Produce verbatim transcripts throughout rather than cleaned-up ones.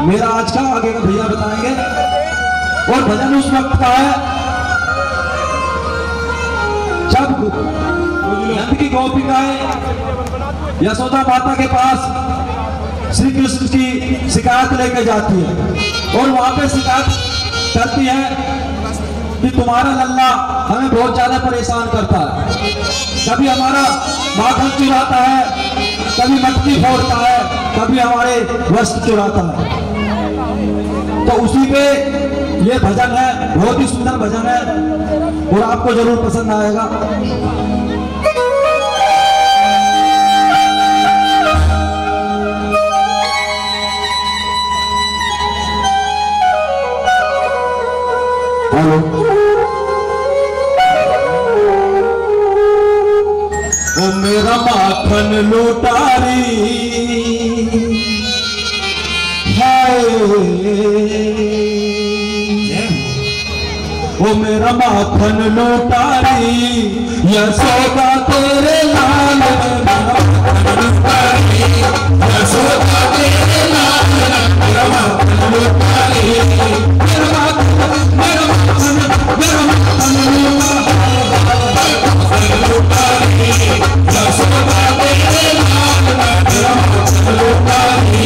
मेरा आज का आगे का भैया बताएंगे। और भजन उस वक्त का है जब नंद की गोपिकाएं यशोदा माता के पास श्री कृष्ण की शिकायत लेकर जाती है और वहां पे शिकायत करती है कि तुम्हारा लल्ला हमें बहुत ज्यादा परेशान करता है, कभी हमारा माखन चुराता है, कभी मटकी फोड़ता है, कभी हमारे वस्त्र चुराता है। तो उसी पे ये भजन है, बहुत ही सुंदर भजन है और आपको जरूर पसंद आएगा। हेलो, ओ मेरा माखन लुटारी हाय, ओ मेरा माखन लुटारी यशोदा तेरे लाल, मेरा माखन लुटारी यशोदा तेरे लाल, मेरा माखन लुटारी, मेरा माखन मेरा माखन मेरा माखन लुटारी यशोदा तेरे लाल, मेरा माखन लुटारी।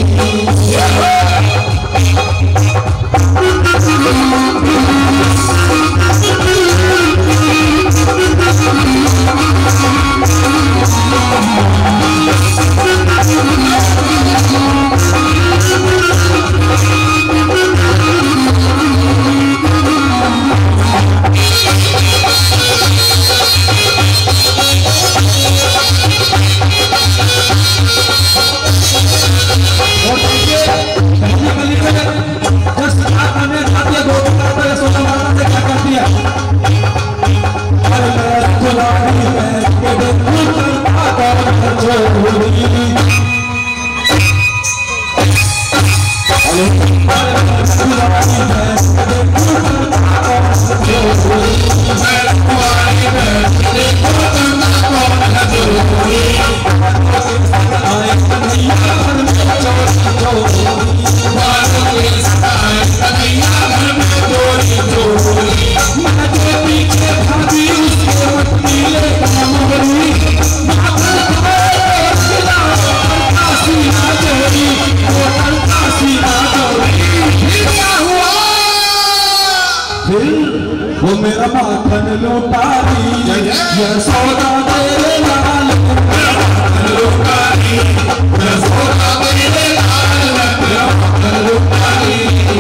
वो मेरा माखन लुटारी यशोदा तेरे लाल, मेरा माखन लुटारी यशोदा तेरे लाल, मेरा माखन लुटारी।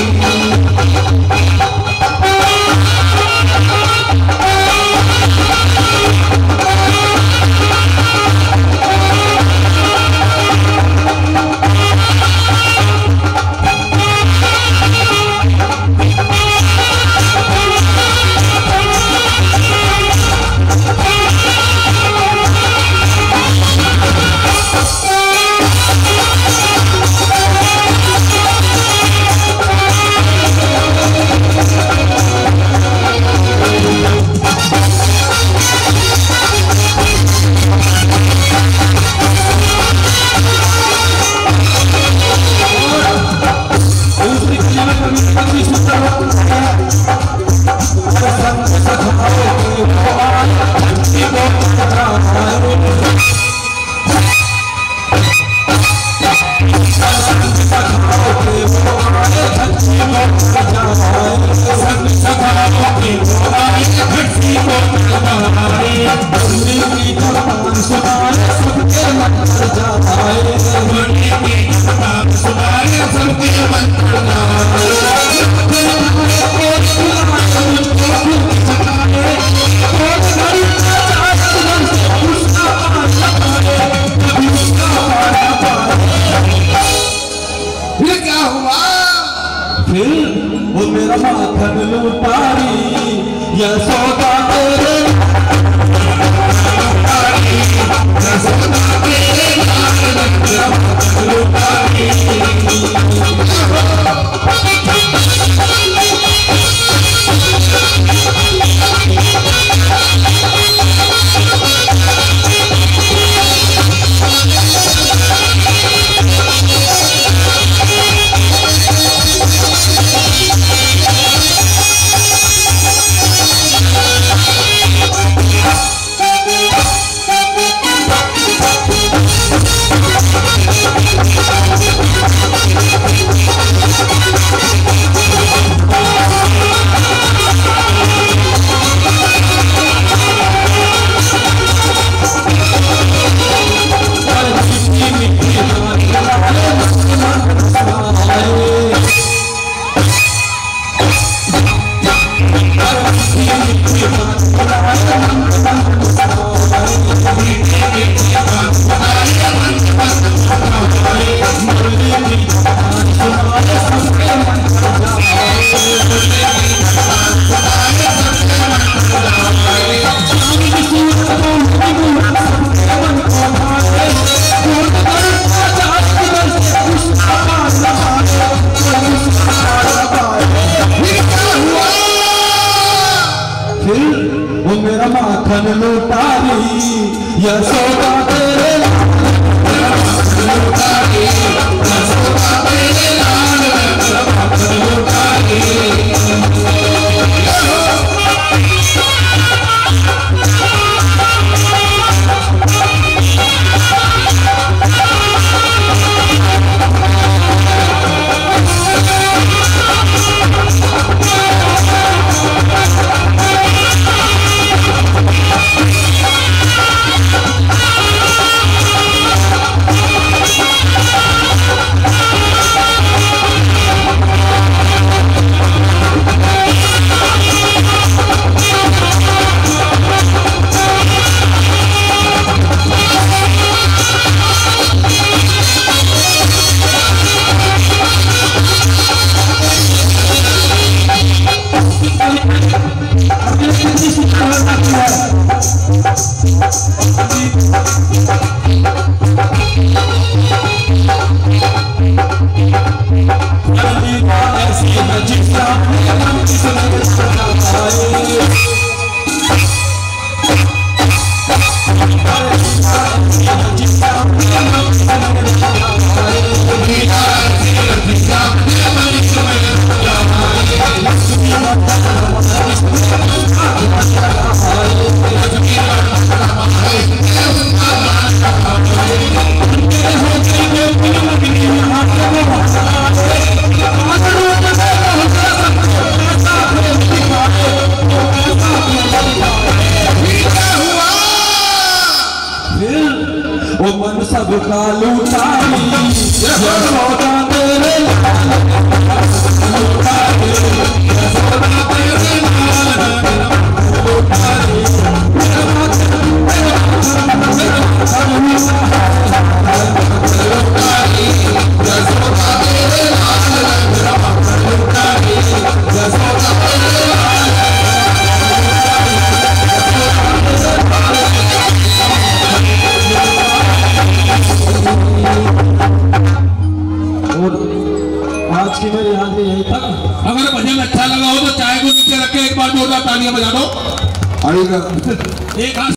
वो मेरा माखन लुटारी यशोदा तेरे लुटारी यशोदा तेरे लाल, मेरा माखन लुटारी। माखन लुटारी यशोदा तेरे माखन लुटारी यशोदा तेरे लाल माखन लुटारी। ओ मन सबका लुटारी यशोदा तेरे लाल लुटारी यशोदा तेरे लाल लुटारी। आज की मेरी याद यही तक। अगर भजन अच्छा लगा हो तो चाय को नीचे रख के एक बार जोरदार तालियां बजा दो। आएगा एक